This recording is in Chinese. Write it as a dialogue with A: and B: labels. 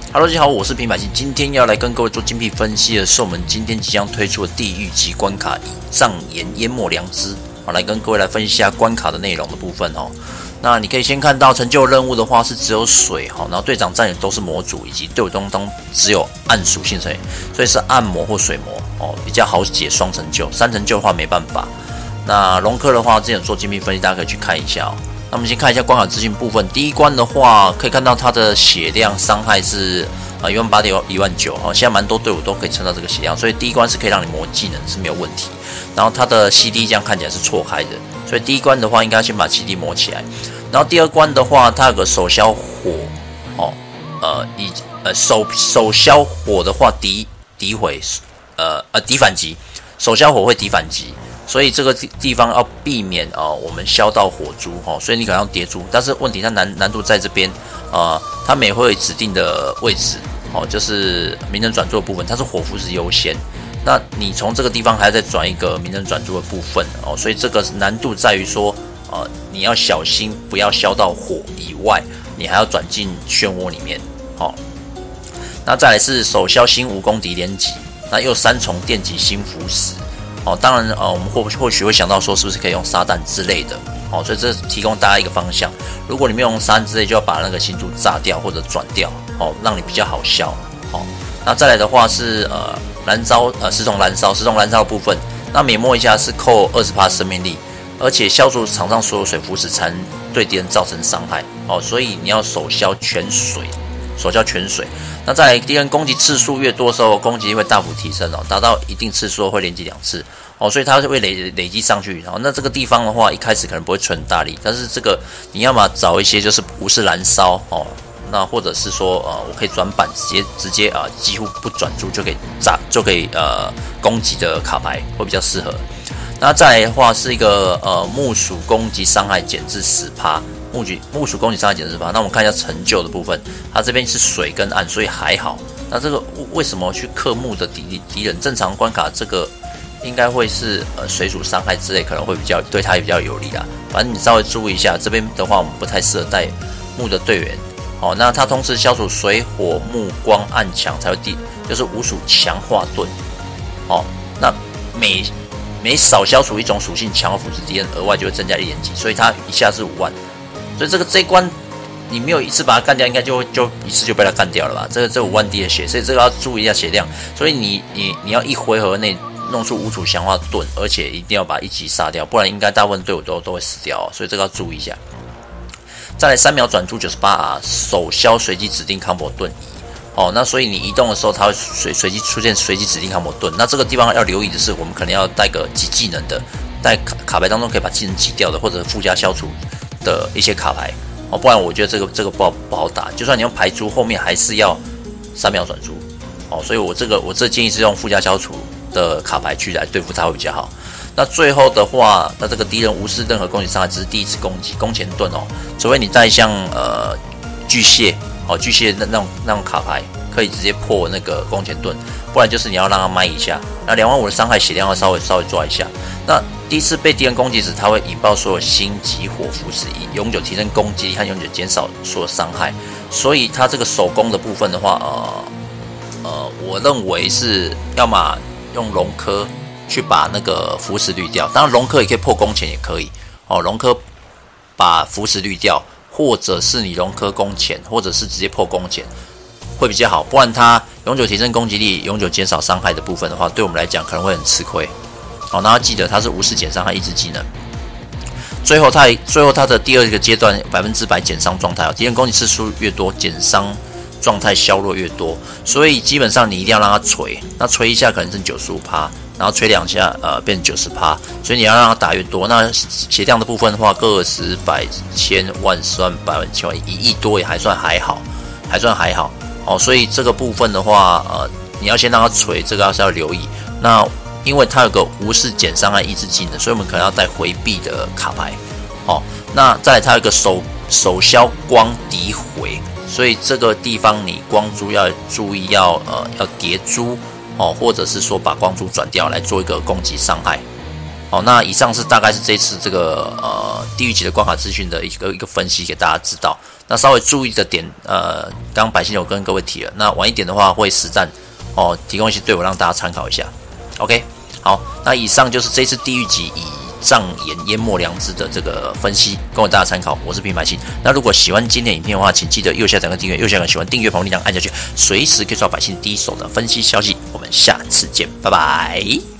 A: Hello， 大家好，我是平百姓，今天要来跟各位做精辟分析的是我们今天即将推出的地狱级关卡以障眼淹没良知，来跟各位来分析一下关卡的内容的部分哦。那你可以先看到成就任务的话是只有水然后队长占领都是魔主，以及队伍当中只有暗属性成员，所以是暗魔或水魔比较好解双成就，三成就的话没办法。那龙科的话，之前有做精辟分析，大家可以去看一下哦。那我们先看一下关卡资讯部分。第一关的话，可以看到它的血量伤害是18000到19000现在蛮多队伍都可以撑到这个血量，所以第一关是可以让你磨技能是没有问题。然后它的 CD 这样看起来是错开的，所以第一关的话应该先把 CD 磨起来。然后第二关的话，它有个手消火手消火的话敌反击，手消火会敌反击。所以这个地方要避免我们消到火珠所以你可能要叠珠，但是问题它难度在这边它每会有指定的位置就是名人转注的部分，它是火符是优先，那你从这个地方还要再转一个名人转注的部分所以这个难度在于说你要小心不要消到火以外，你还要转进漩涡里面那再来是手消新蜈蚣敌连击，那又3重电击新腐蚀当然我们或许会想到说是不是可以用沙弹之类的所以这提供大家一个方向。如果你没有用沙弹之类，就要把那个星珠炸掉或者转掉让你比较好消那再来的话是燃烧10重燃烧的部分，那每摸一下是扣20%生命力，而且消除场上所有水腐蚀才能对敌人造成伤害所以你要手消全水。那再来敌人攻击次数越多的时候，攻击力会大幅提升达到一定次数会连击2次所以它会累积上去那这个地方的话，一开始可能不会存大力，但是这个你要么找一些就是无视燃烧那或者是说我可以转板直接几乎不转注就可以攻击的卡牌会比较适合。那再来的话是一个木属攻击伤害减至10%。木属攻击伤害减至10%，那我们看一下成就的部分，它这边是水跟暗，所以还好。那这个为什么去克木的敌人？正常关卡这个应该会是水属伤害之类，可能会对他也比较有利啦。反正你稍微注意一下，这边的话我们不太适合带木的队员那它同时消除水火木光暗强才会就是5属强化盾那每少消除一种属性强化腐蚀敌人，额外就会增加1连击，所以它一下是5万。所以这一关你没有一次把它干掉，应该就一次就被它干掉了吧？这5万滴的血，所以这个要注意一下血量。所以你要一回合内弄出5处强化盾，而且一定要把1级杀掉，不然应该大部分队伍都会死掉所以这个要注意一下。再来3秒转注 98R 手消随机指定康博盾移那所以你移动的时候，它会随机出现随机指定康博盾。那这个地方要留意的是，我们可能要带个几技能的，带卡牌当中可以把技能挤掉的，或者附加消除的一些卡牌不然我觉得这个不好打。就算你用排珠，后面还是要3秒转珠所以我这建议是用附加消除的卡牌去来对付它会比较好。那最后的话，那这个敌人无视任何攻击伤害，只是第一次攻击攻前盾除非你带像巨蟹巨蟹那种卡牌可以直接破那个攻前盾，不然就是你要让它卖一下。那25000的伤害血量要稍微抓一下。那第一次被敌人攻击时，它会引爆所有星级火符使，以永久提升攻击力和永久减少所有伤害。所以它这个手攻的部分的话，我认为是要么用龙科去把那个腐蚀滤掉，当然龙科也可以破攻前也可以龙科把腐蚀滤掉，或者是你龙科攻前，或者是直接破攻前会比较好，不然它永久提升攻击力、永久减少伤害的部分的话，对我们来讲可能会很吃亏那要记得它是无视减伤和抑制技能。最后它的第二个阶段100%减伤状态敌人攻击次数越多，减伤状态削弱越多，所以基本上你一定要让它锤，那锤一下可能是95%，然后锤2下变成90%，所以你要让它打越多。那血量的部分的话，个十百千万10万百万千万1亿多也还算还好所以这个部分的话你要先让它锤，这个是要留意。那因为它有个无视减伤和抑制技能，所以我们可能要带回避的卡牌那再来它有一个手消光诋毁，所以这个地方你光珠要注意要叠珠或者是说把光珠转掉来做一个攻击伤害那以上是大概是这次这个地狱级的关卡资讯的一个分析给大家知道。 那稍微注意的点，刚刚百姓有跟各位提了，那晚一点的话会实战哦，提供一些队伍让大家参考一下。OK， 好，那以上就是这次地狱级以障眼淹没良知的这个分析，供大家参考。我是平百姓。那如果喜欢今天影片的话，请记得右下角跟订阅，右下角喜欢订阅旁边铃铛按下去，随时可以收到百姓第一手的分析消息。我们下次见，拜拜。